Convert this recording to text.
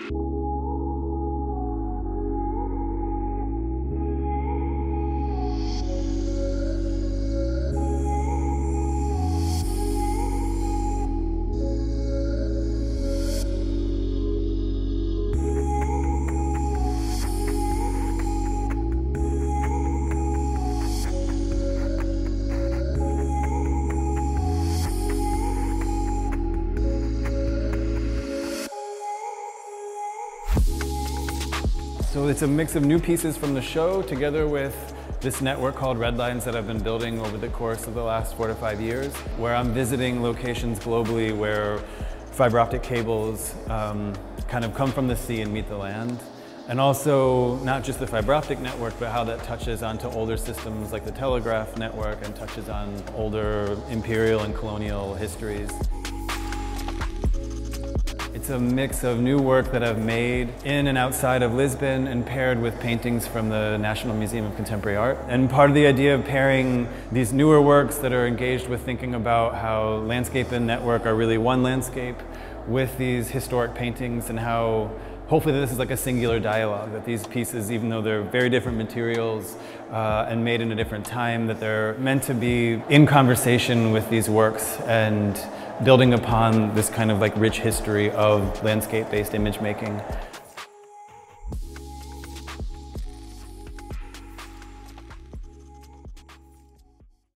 So it's a mix of new pieces from the show together with this network called Red Lines that I've been building over the course of the last 4 to 5 years, where I'm visiting locations globally where fiber optic cables kind of come from the sea and meet the land. And also not just the fiber optic network, but how that touches onto older systems like the telegraph network and touches on older imperial and colonial histories. It's a mix of new work that I've made in and outside of Lisbon and paired with paintings from the National Museum of Contemporary Art. And part of the idea of pairing these newer works that are engaged with thinking about how landscape and network are really one landscape with these historic paintings, and how hopefully this is like a singular dialogue, that these pieces, even though they're very different materials and made in a different time, that they're meant to be in conversation with these works and building upon this kind of like rich history of landscape-based image making.